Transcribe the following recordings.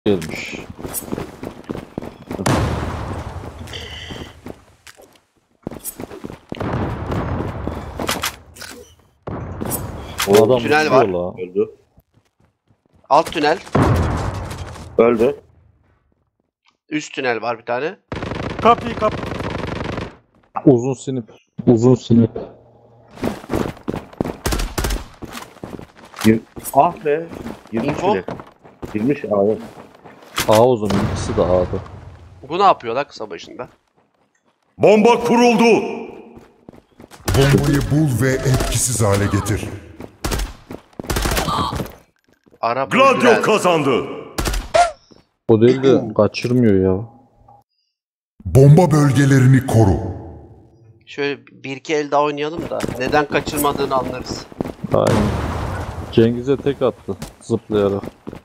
gelmiş. O adam Tünel var. Öldü. Alt tünel. Öldü. Üst tünel var bir tane. Kapıyı uzun sinip. Uzun sinip. Ah be. Girmiş İnfo. bile. Girmiş abi. A uzun, ikisi de A'da. Bu ne yapıyor la kısa başında? Bomba kuruldu. Bombayı bul ve etkisiz hale getir. Araba Gladio kazandı. O değil de kaçırmıyor ya. Bomba bölgelerini koru. Şöyle bir iki el daha oynayalım da neden kaçırmadığını anlarız. Aynen. Cengiz'e tek attı zıplayarak.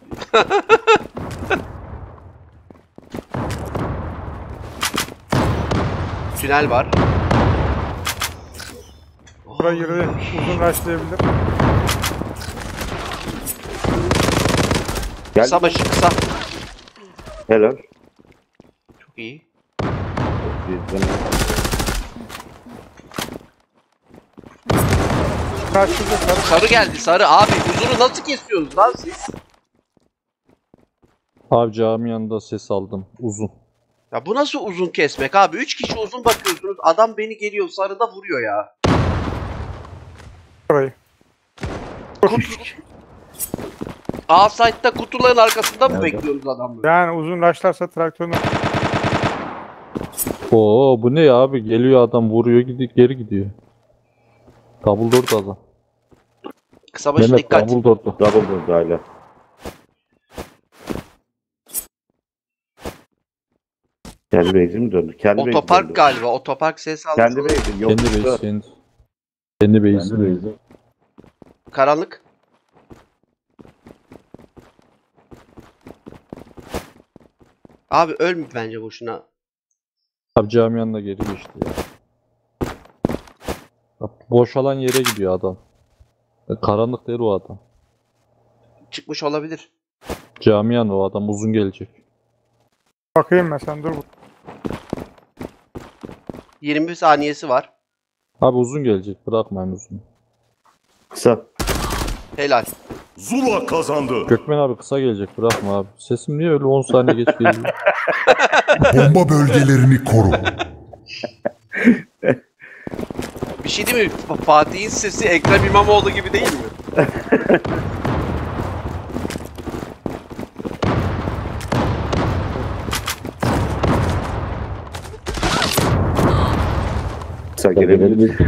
Tünel var. buraya girdi. Uzun rushlayabilir. Gel. Kısa başı kısa. Helal. Çok iyi. Karşıda sarı. Sarı geldi sarı abi. Uzunu nasıl kesiyorsunuz lan siz? Abi cami yanında ses aldım. Uzun. Ya bu nasıl uzun kesmek abi? 3 kişi uzun bakıyorsunuz. Adam beni geliyor sarıda vuruyor ya. Orayı. Offside'da kutuların arkasında mı bekliyoruz adamları? Yani uzun rushlarsa traktörün Oo bu ne ya abi? Geliyor adam vuruyor gidiyor geri gidiyor. Dumbledore'da adam. Kısa başı Mehmet dikkat. Dumbledore'da. Double döndü hala. Kendi base'i mi döndü? Kendi base'i Otopark döndü. galiba. Otopark ses aldı. Kendi base'i. Yok. Kendi base kendi. Kendi base. Karanlık. Abi ölme bence boşuna. Abi cami yanına geri geçti ya. Bak, boşalan yere gidiyor adam. Karanlık değil o adam. Çıkmış olabilir. Cami yanı o adam uzun gelecek. bakayım ben sen dur. 21 saniyesi var. Abi uzun gelecek bırakmayın uzun. Kısa. Helal. Zula kazandı. Gökmen abi kısa gelecek bırakma abi. Sesim niye öyle 10 saniye geç geliyor? Bomba bölgelerini koru. Bir şey değil mi? Fatih'in sesi Ekrem İmamoğlu gibi değil mi? Kısa gelebilir.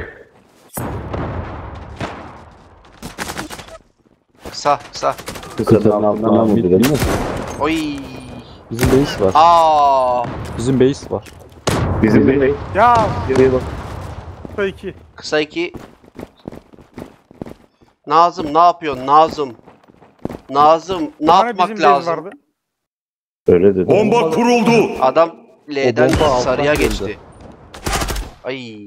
Kısa kısa. Kısadan altından vurdu değil mi? Oy. Bizim base var. Aa. Bizim base var. Bizim base. Ya Geriye bak. kısa 2. Kısa 2. Nazım ne yapıyorsun Nazım? Nazım ne yapmak bizim base lazım? vardı. Öyle dedi. Bomba kuruldu. Adam L'den bomba alttan sarıya geldi. geçti. Ay.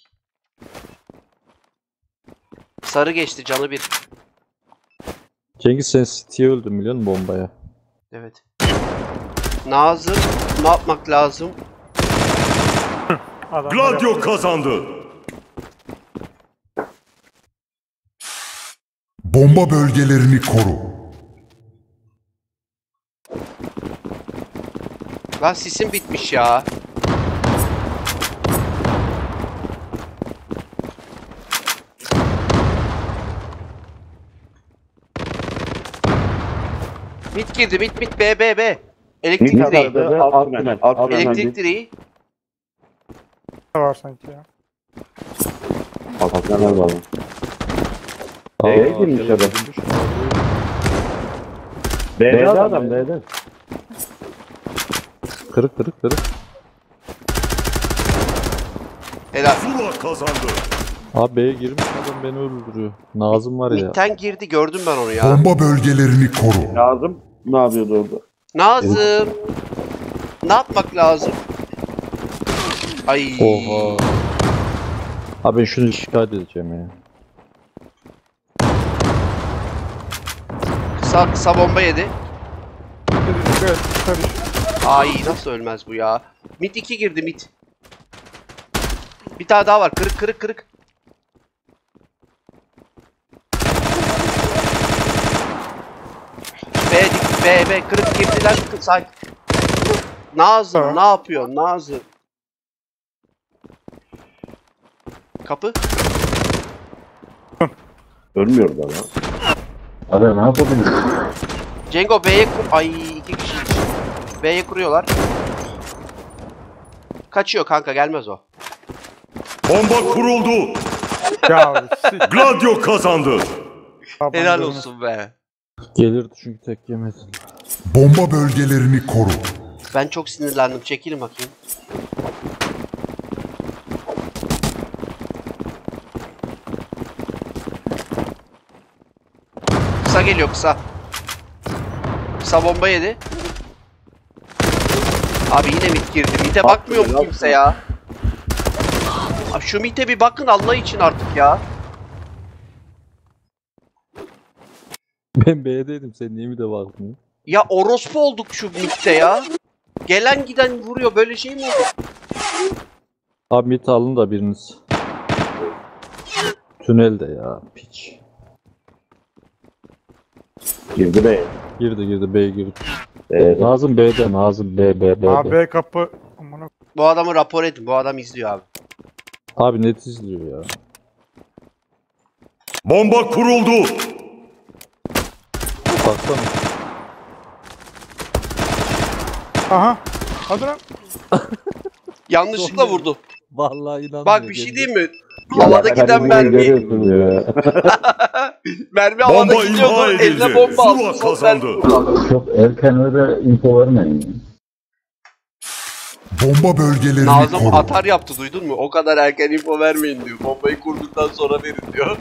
Sarı geçti canı bir. Cengiz sen City'ye öldün biliyor musun bombaya? Evet. Nazım ne yapmak lazım? Adamlar Gladio yaptı. kazandı. Bomba bölgelerini koru. Lan sisim bitmiş ya. Mit girdi mit B. Elektrik Mid direği. atladı. Alt tünel. Alt tünel. Elektrik direği. var sanki ya. Alt tünel var. B'ye girmiş adam. B'de adam B'de. Kırık. Helal. Zula kazandı. Abi B'ye girmiş adam beni öldürüyor. Nazım var ya. Mid'den girdi gördüm ben onu ya. Bomba bölgelerini koru. Lazım. Ne yapıyordu orada? Nazım. Ne yapmak lazım? Ay. Oha. Abi ben şunu şikayet edeceğim ya. Kısa bomba yedi. Evet. Tabii. Ay nasıl ölmez bu ya? Mid 2 girdi mid. Bir tane daha var. Kırık kırık kırık. B kırık girdiler. Say. Nazım Tamam. ne yapıyor? Nazım. Kapı. Ölmüyor da lan. Abi ne yapabiliriz? Cengo B'ye kur... Ay 2 kişi. B'ye kuruyorlar. Kaçıyor kanka gelmez o. Bomba kuruldu. Ya. Gladio kazandı. Helal olsun be. Gelirdi çünkü tek yemedin. Bomba bölgelerini koru. Ben çok sinirlendim. Çekilin bakayım. Kısa geliyor kısa. Kısa bomba yedi. Abi yine mid girdi. Mid'e bakmıyor mu kimse ya? Abi şu mid'e bir bakın Allah için artık ya. Ben B'deydim, sen niye mi de baktın? Ya orospu olduk şu mid'de ya. Gelen giden vuruyor. Böyle şey mi olur? Abi mid alın da biriniz. Tünelde ya, piç. Girdi be. Girdi B girdi. Evet. Nazım B'de, Nazım B. AB kapı. Amına. Bu adamı rapor edin. Bu adam izliyor abi. Abi net izliyor ya. Bomba kuruldu. Baksana. Aha. Hadi lan. Yanlışlıkla vurdu. Vallahi inanmıyor. Bak bir şey diyeyim mi? Ya Havada bak, giden hani mermi. görüyorsunuz ya. Mermi havada Bomba gidiyordu. imha edildi. Eline bomba aldı. Zula son kazandı. mermi kullandı. Çok erken öyle info vermeyin. Bomba bölgelerini Nazım koru. atar yaptı duydun mu? O kadar erken info vermeyin diyor. Bombayı kurduktan sonra verin diyor.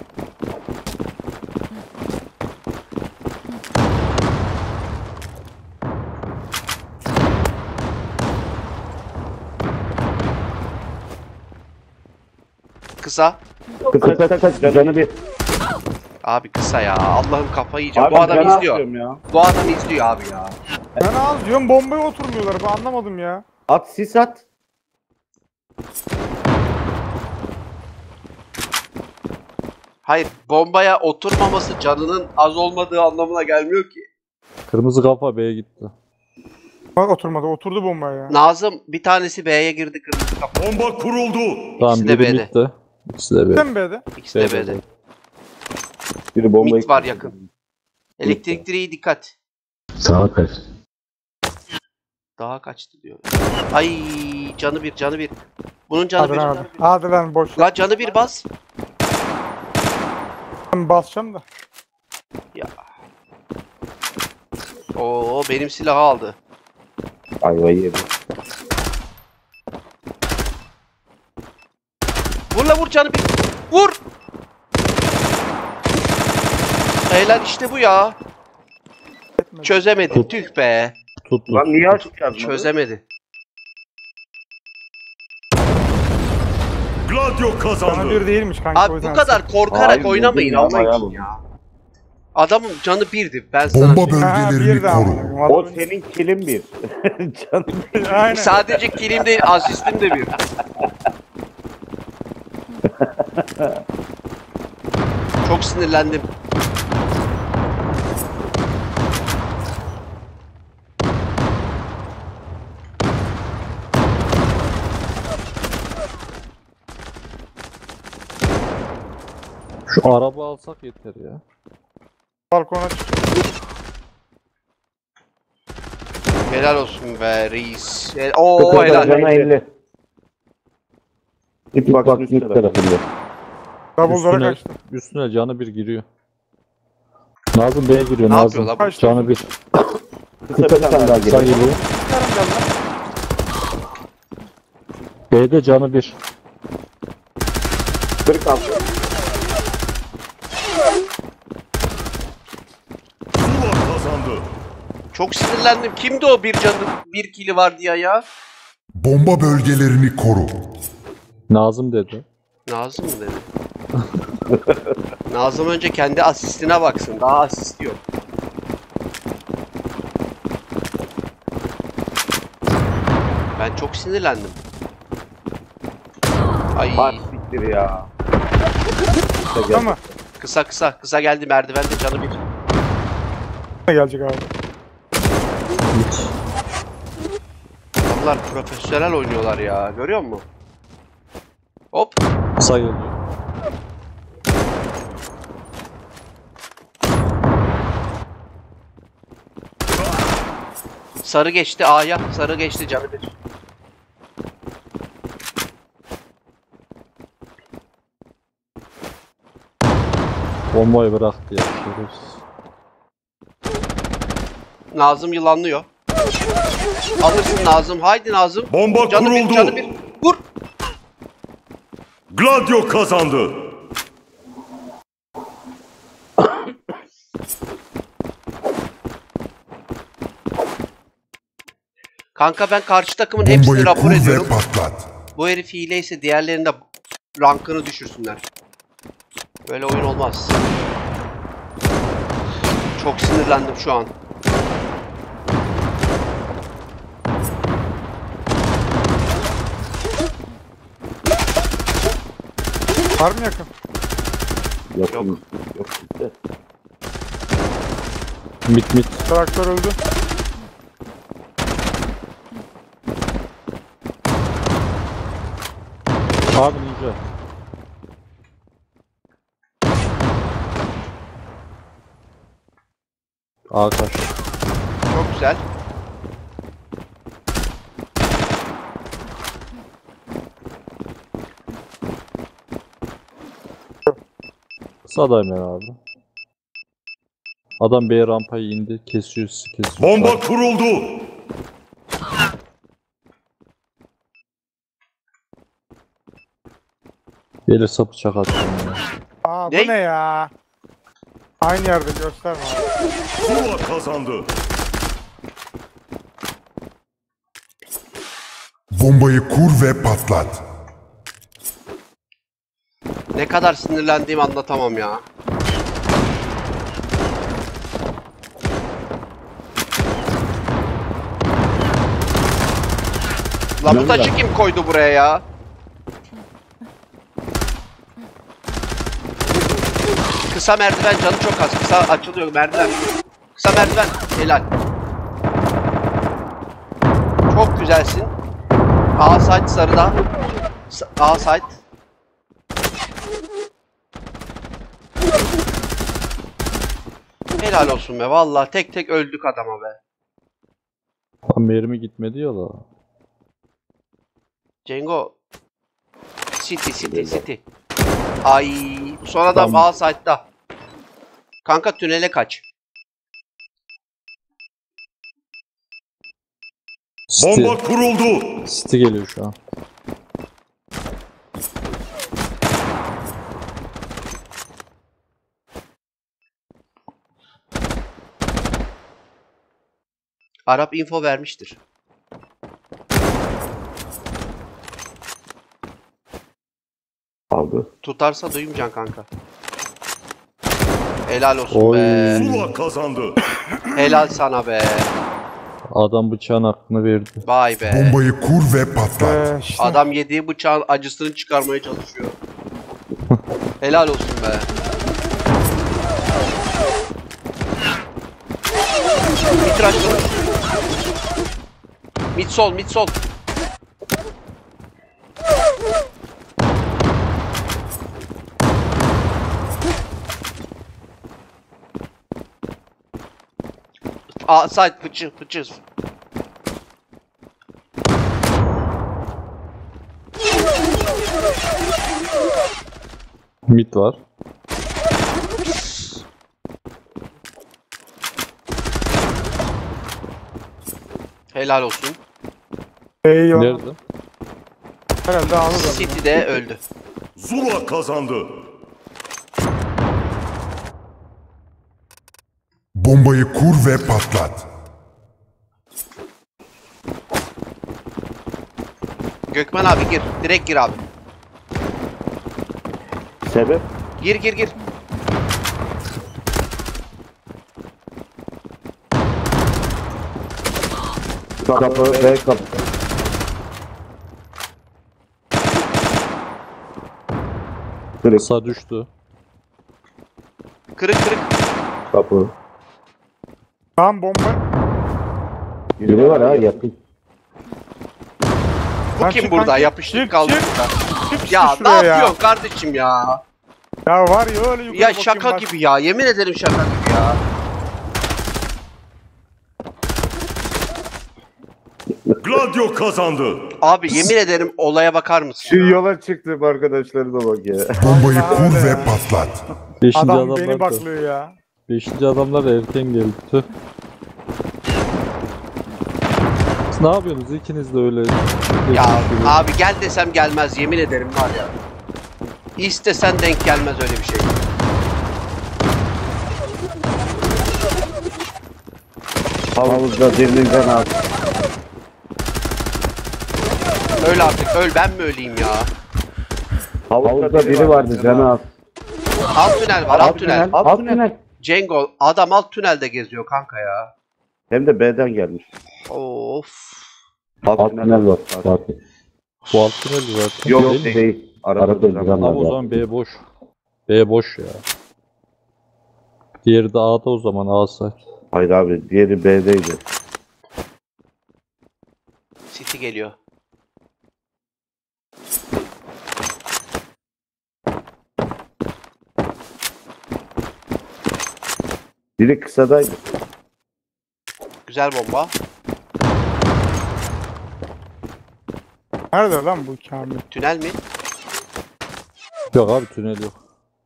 Kısa. Kısa canı bir. Abi kısa ya. Allah'ım kafayı yiyeceğim. Abi Bu adam canı izliyor. atıyorum ya. Bu adam izliyor abi ya. Ben az diyorum bombaya oturmuyorlar. Ben anlamadım ya. At sis at. Hayır, bombaya oturmaması canının az olmadığı anlamına gelmiyor ki. Kırmızı kafa B'ye gitti. Bak oturmadı. Oturdu bombaya ya. Nazım bir tanesi B'ye girdi kırmızı kapı. Bomba kuruldu. Tamam İkisi de biri B'de. midde. İkisi de B'de. Sen B'de. İkisi de B'de. Biri bombayı. Mid var yakın. Elektrik direği dikkat. Sağa kaç. Daha kaçtı diyor. Ay canı bir. Bunun canı Hadi bir. lan hadi. Hadi lan boş. La canı bir bas. Ben basacağım da. Ya. Oo benim silahı aldı. Ayvayı yedi. Vur canı bir. Vur. Helal işte bu ya. Çözemedi. Tüh be. Tuttu. Lan niye açık yazmadı? Çözemedi. Gladio Bana kazandı. bir değilmiş kanka. o Abi bu yüzden kadar korkarak Hayır, oynamayın buldum ya, Allah bayağı için buldum. ya. Adamın canı birdi. Ben sana Bomba söyleyeyim. Ha, bölgelerini bir daha. koru. O senin kilin bir. Canım. Aynen. Sadece kilim değil, asistim de bir. Çok sinirlendim. Şu araba alsak yeter ya. Balkona çık. Helal olsun be reis. Oo Kısa helal. canı 50. İp bak üst tarafında. Double'lara Üstüne, kaçtı. üstüne canı bir giriyor. Nazım B'ye giriyor. Ne Nazım. yapıyor lan bu? Canı bir. Kısa bir tane daha Kısa geliyor. geliyor. B'de canı bir. 46. Zula kazandı. Çok sinirlendim. Kimdi o bir canı bir kili var diye ya? Bomba bölgelerini koru. Nazım dedi. Nazım mı dedi? Nazım önce kendi asistine baksın. Daha asist yok. Ben çok sinirlendim. Ay Bak siktir ya. Ama kısa geldi merdivende canı bir. ne gelecek abi? Adamlar profesyonel oynuyorlar ya. Görüyor musun? Hop. Kısa geliyor. Sarı geçti A'ya. Sarı geçti canı bir. Bombayı bıraktı ya. Şerefsiz. Nazım yılanlıyor. Alırsın Nazım. Haydi Nazım. Bomba Canı bir, kuruldu. canı bir. Vur. Gladio kazandı. Kanka ben karşı takımın hepsini Bombayı rapor kur ve ediyorum. patlat. Bu herif hileyse diğerlerinin de rankını düşürsünler. Böyle oyun olmaz. Çok sinirlendim şu an. Var mı yakın? Yok. Yok. Yok. Yok. Mit. Traktör öldü. Abi ninja. Kaç. Çok güzel. Kısadayım ya abi. Adam B rampayı indi. Kesiyor. Bomba kuruldu. Gelirse bıçak atacağım ya. Aa bu Ne? ne ya? Aynı yerde gösterme abi. Zula kazandı. Bombayı kur ve patlat. Ne kadar sinirlendiğimi anlatamam ya. La bu taşı kim koydu buraya ya? Kısa merdiven canı çok az. Kısa açılıyor merdiven. Kısa merdiven. Helal. Çok güzelsin. A site sarıda. A site. Helal olsun be. Vallahi tek tek öldük adama be. Lan mermi gitmedi ya la. Cengo. City. Ay, son adam Tamam. A site'da. Kanka tünele kaç. Bomba kuruldu. City geliyor şu an. Arap info vermiştir. Aldı. Tutarsa duymayacaksın kanka. Helal olsun Oy. be. Zula kazandı. Helal sana be. Adam bıçağın hakkını verdi. Vay be. Bombayı kur ve patlat. İşte. Adam yediği bıçağın acısını çıkarmaya çalışıyor. Helal olsun be. Mitraş. Mid sol. A side fıçı. Mid var. Helal olsun. Eyvah. Nerede? Herhalde anı da. City'de öldü. Zula kazandı. Bombayı kur ve patlat. Gökmen abi gir. Direkt gir abi. Sebep? Gir. Kapı ve kapı. Kırık Kısa düştü. Kırık kırık. kapı. Tamam bomba. Biri var ha yakın. Bu Lan kim çık burada? kanki, Yapıştık çık, kaldık çık. burada. Çık işte Ya ne şuraya yapıyorsun kardeşim ya? Ya var ya öyle yukarı Ya bakayım şaka bak. gibi ya. Yemin ederim şaka gibi ya. Gladio kazandı. Abi yemin ederim olaya bakar mısın? Şu ya? yola çıktım arkadaşlarıma bak ya. Bombayı Allah kur ve Allah. patlat. 5. Adam adamlar beni da. baklıyor ya. 5. adamlar erken geldi. Tüh. Siz ne yapıyorsunuz? İkiniz de öyle. Ya abi gel desem gelmez yemin ederim var ya. İstesen denk gelmez öyle bir şey. Havuzda derinden al. Öl artık öl, ben mi öleyim ya? Havuzda biri vardı canı az. Alt tünel var, alt tünel. Alt tünel. Cengo adam alt tünelde geziyor kanka ya. Hem de B'den gelmiş. Of. Alt tünel var. Fatih. Bu alt tüneli zaten. Yok Değil mi? değil. Arada Arada duran duran var. Abi o zaman B boş. B boş ya. Diğeri de A'da o zaman A site. Hayır abi diğeri B'deydi. City geliyor. Biri kısadaydı. Güzel bomba. Nerede lan bu Kamil? Tünel mi? Yok abi tünel yok.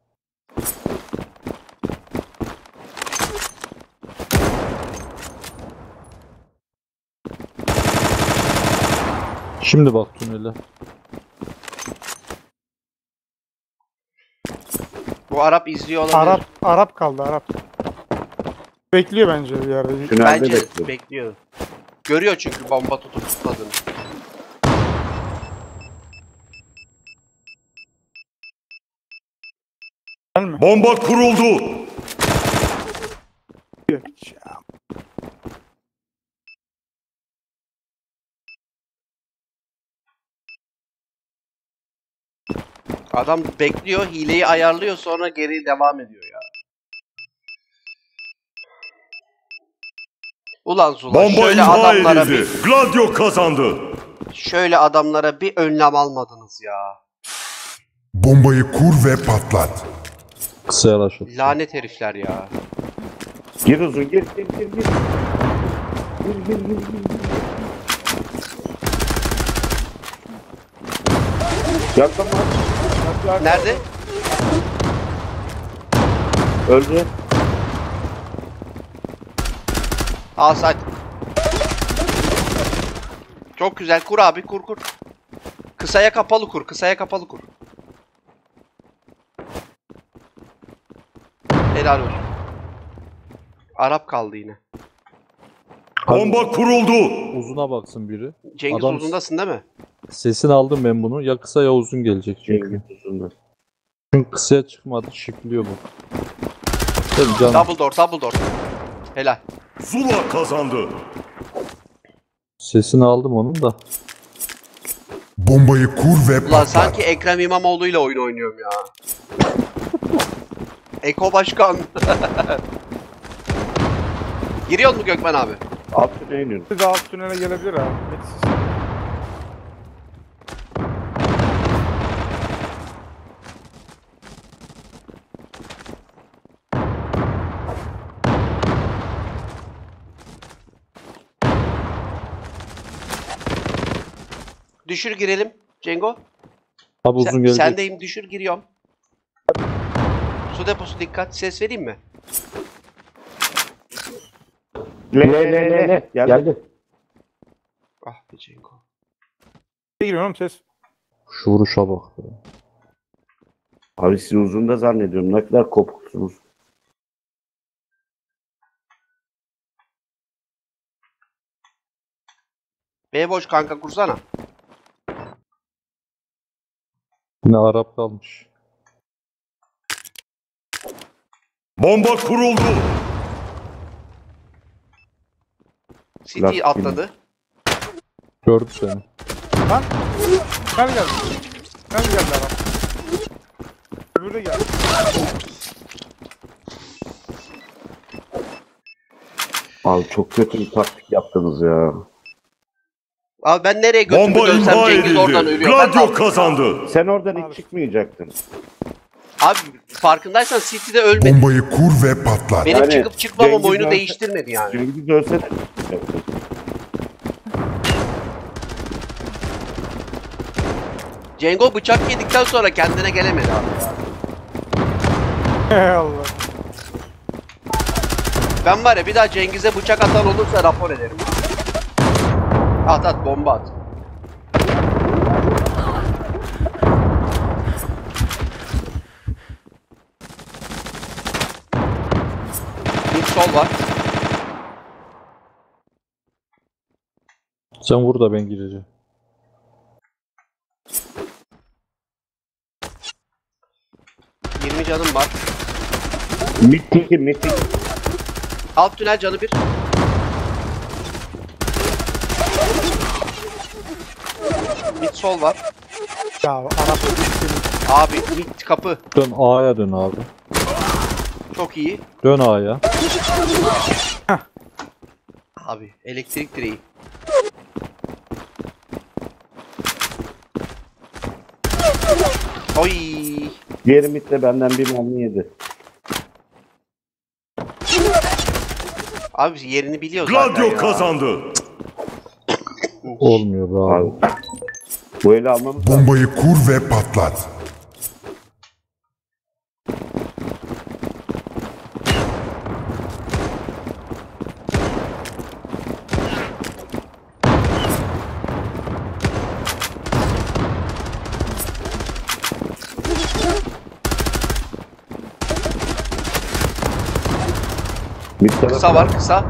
Şimdi bak tünele. Bu Arap izliyor olabilir. Arap kaldı Arap. Bekliyor bence bir yerde. Tünelde Bence bekliyor. bekliyor. Görüyor çünkü bomba tutup tutmadığını. Gelme. Bomba kuruldu. Adam bekliyor, hileyi ayarlıyor sonra geri devam ediyor ya. Ulan Zula Bomba şöyle imha adamlara edildi. Gladio kazandı. şöyle adamlara bir önlem almadınız ya. Bombayı kur ve patlat. Kısa yaraşır. Lanet herifler ya. Gir uzun gir. Gir. Yakama. Nerede? Öldü. Asat. Çok güzel. Kur abi, kur. Kısaya kapalı kur, kısaya kapalı kur. Helal olsun. Arap kaldı yine. Bomba kuruldu. Uzuna baksın biri. Cengiz Adam- uzundasın değil mi? Sesini aldım ben bunu. Ya kısa ya uzun gelecek çünkü. Cengiz uzundu. Çünkü kısaya çıkmadı. Şifliyor bu. Tabii canım. Double door. Helal. Zula kazandı. Sesini aldım onun da. Bombayı kur ve Ulan patlat. sanki Ekrem İmamoğlu ile oyun oynuyorum ya. Eko Başkan. Giriyor mu Gökmen abi? Alt tünele iniyorum. Bir de alt tünele gelebilir abi. Etsiz. Düşür girelim Cengo. Abi uzun gelecek. Sendeyim, düşür giriyorum. Su deposu dikkat. Ses vereyim mi? Le. Geldi. Ah be Cengo. Ne giriyor oğlum ses? Şu vuruşa bak. Ya. Abi sizi uzun da zannediyorum. Ne kadar kopuksunuz. B boş kanka, kursana. Yine Arap kalmış. Bomba kuruldu. City Lastik atladı. Gördü seni. Lan. Gel geldi. Gel geldi Arap. Öbürü de geldi. Abi çok kötü bir taktik yaptınız ya. Abi ben nereye götümü Bomba dönsem imha Cengiz oradan edildi. ölüyor. Ben Gladio kazandı. Sen oradan hiç çıkmayacaktın. Abi farkındaysan City'de ölmedi. Bombayı kur ve patlat. Benim Yani çıkıp çıkmamam Cengiz oyunu dönse- değiştirmedi yani. Cengiz ölse de çıkmayacaktın. Cengo bıçak yedikten sonra kendine gelemedi abi ya. Ey Allah. Ben var ya bir daha Cengiz'e bıçak atan olursa rapor ederim. At at bomba at. Bir sol var. Sen vur da ben gireceğim. Canım var. Mitik. Alt tünel canı bir. Mid sol var. Ya Arap. Abi mid kapı. Dön A'ya dön abi. Çok iyi. Dön A'ya. Abi elektrik direği. Oy. Diğer mitle benden bir mermi yedi. Abi yerini biliyor zaten Gladio ya. kazandı. Olmuyor be abi. Abi. Bu eli almamız lazım. Bombayı kur ve patlat. Mid tarafı- Kısa var kısa.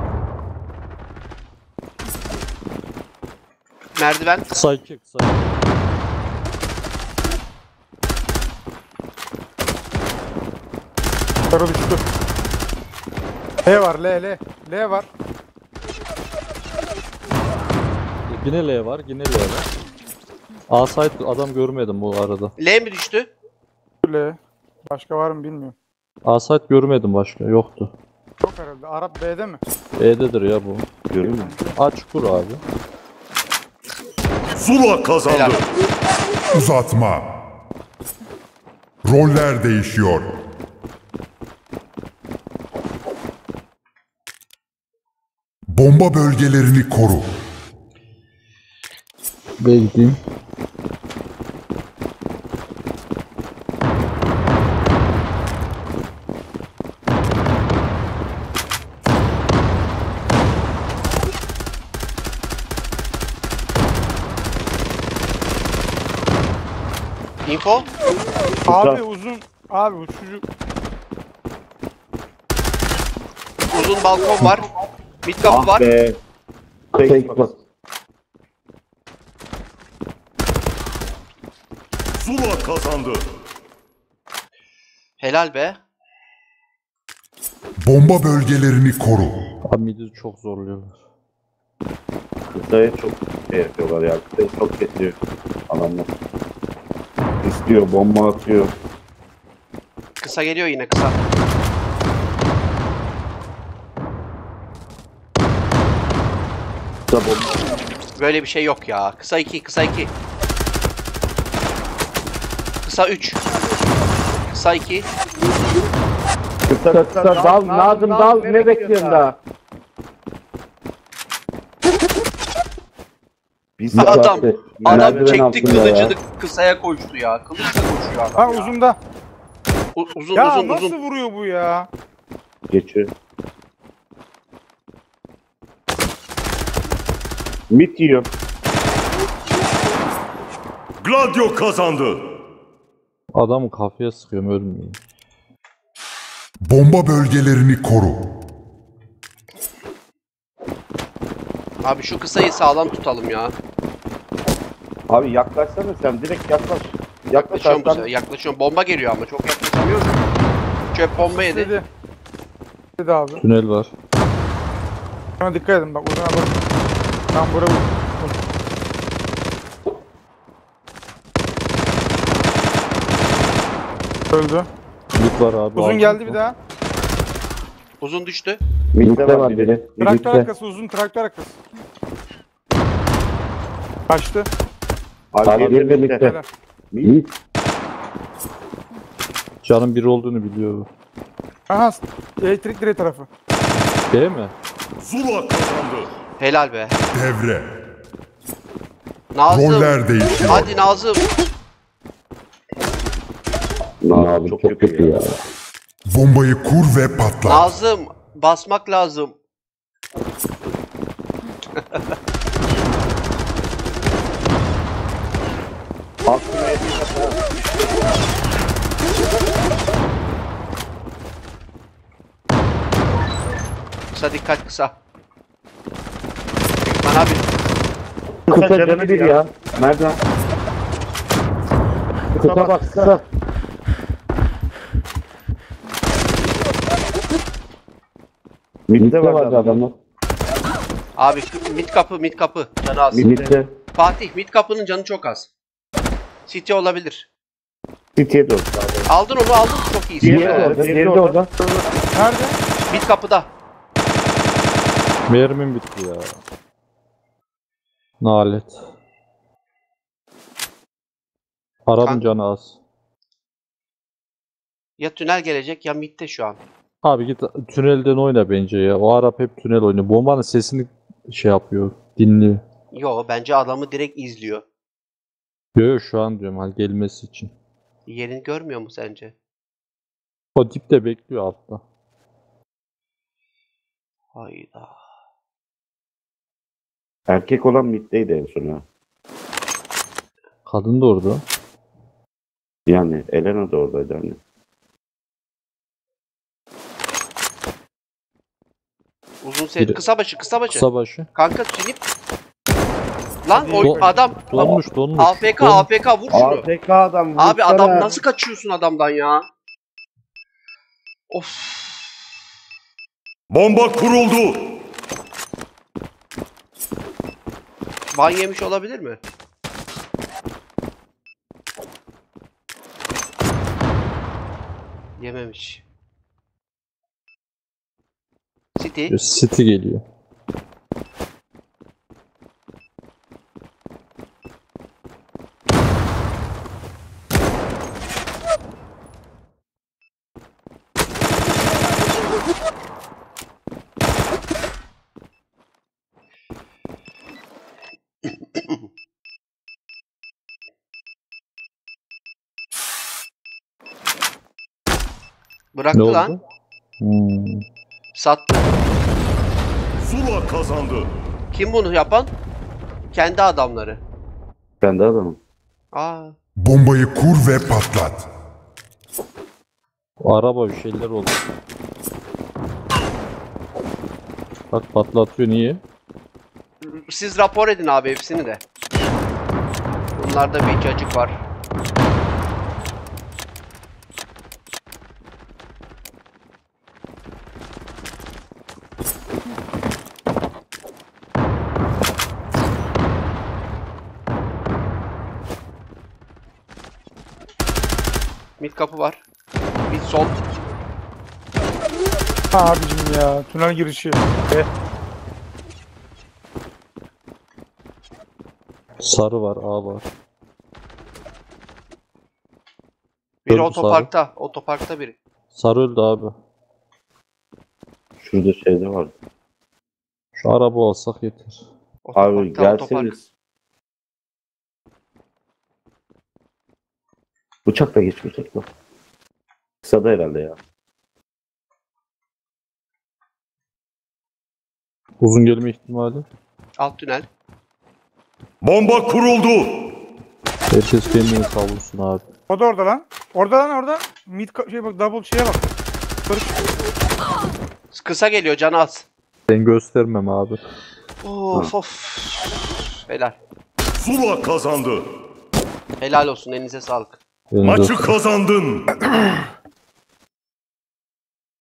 Merdiven. Kısa 2 kısa. Sarı düştü. L var L. L var. Yine L var, yine L var. A site adam görmedim bu arada. L mi düştü? L. Başka var mı bilmiyorum. A site görmedim başka, yoktu. Yok herhalde. Arap B'de mi? B'dedir ya bu. Görüyor musun? Aç kur abi. Zula kazandı. Helal. Uzatma. Roller değişiyor. Bomba bölgelerini koru. B gideyim. Info. Abi uzun. Abi uçucu. Uzun balkon var. Mid kapı var. Be. Tek bas. Zula kazandı. Helal be. Bomba bölgelerini koru. Abi midi çok zorluyorlar. Kısaya çok şey yapıyorlar ya. Kısaya çok kesiyor adamlar. İstiyor, bomba atıyor. Kısa geliyor yine kısa. Kısa bomba. Böyle bir şey yok ya. Kısa 2, kısa 2. Kısa 3. Kısa 2. Kısa dal, Nazım dal. Ne bekliyorsun daha? Biz Adam merdiven çekti altında ya. kılıcını kısaya koştu ya. Kılıçla koşuyor adam Ha ya. uzunda. Uzun Ya uzun nasıl uzun. vuruyor bu ya? Geçiyor. Mit yiyor. Gladio kazandı. Adamı kafaya sıkıyorum, ölmüyor. Bomba bölgelerini koru. Abi şu kısayı sağlam tutalım ya. Abi yaklaşsana sen. Direkt yaklaş. Yaklaş Yaklaşıyorum bu arkadan. sefer. Yaklaşıyorum. Bomba geliyor ama çok yaklaşamıyorum. Çöp bomba yedi. Dedi. Dedi abi. Tünel var. Şuna dikkat edin bak uzuna bak. Tam buraya Öldü. Mid var abi. Uzun aldım. geldi bir daha. Uzun düştü. Mid'de var biri. Traktör Mid'de. arkası uzun traktör arkası. Kaçtı. Abi bir mid'de. Helal. Mid. Canın biri olduğunu biliyor. Aha elektrik direği tarafı. B mi? Zula kazandı. Helal be. Devre. Nazım. Roller değişiyor. Hadi Nazım. Abi çok kötü ya. Bombayı kur ve patlat. Nazım. Basmak lazım. Aslında elini Kısa dikkat kısa. Bana bir kısa canı bir ya. Merdiven. Kısa bak kısa. Mid'de var adamlar. abi mid kapı canı az. Mid'de. Fatih mid kapının canı çok az. City olabilir. City'ye doğru. Aldın onu aldın çok iyisin. Diğeri de orada. Nerede? Mid kapıda. Mermim bitti ya. Nalet. Arabın Kan- canı az. Ya tünel gelecek ya midde şu an. Abi git tünelden oyna bence ya. O Arap hep tünel oynuyor. Bombanın sesini şey yapıyor. Dinliyor. Yo bence adamı direkt izliyor. Yok şu an diyorum hani gelmesi için. Yerini görmüyor mu sence? O dipte bekliyor altta. Hayda. Erkek olan mid'deydi en son ha. Kadın da orada. Yani Elena da oradaydı hani. Uzun set. Biri- Kısa başı. Kısa başı. Kanka sinip. Lan Do- adam. Donmuş. AFK vur şunu. AFK adam. Abi vursana. adam nasıl kaçıyorsun adamdan ya? Of. Bomba kuruldu. Ban yemiş olabilir mi? Yememiş. City. City geliyor. Bıraktı Ne lan. oldu? Hmm. Sattı. Zula kazandı. Kim bunu yapan? Kendi adamları. Ben de adamım. Aa. Bombayı kur ve patlat. O araba bir şeyler oldu. Bak patlatıyor niye? Siz rapor edin abi hepsini de. Bunlarda bir cacık var. Mid kapı var. Mid sol. Abicim ya tünel girişi. Sarı var, A var. Biri Öldü otoparkta. Otoparkta biri. Sarı öldü abi. Şurada şeyde vardı. Şu araba alsak yeter. Abi Otoparkta, otopark. gelseniz. Bıçakla geç bıçakla. Kısada herhalde ya. Uzun gelme ihtimali. Alt tünel. Bomba kuruldu. Herkes kendini savursun abi. O da orada lan. Orada lan orada. Mid şey bak double şeye bak. Sarı Kısa geliyor canı az. Ben göstermem abi. Of of. Helal. Zula kazandı. Helal olsun elinize sağlık. Elinize Maçı sağlık. kazandın.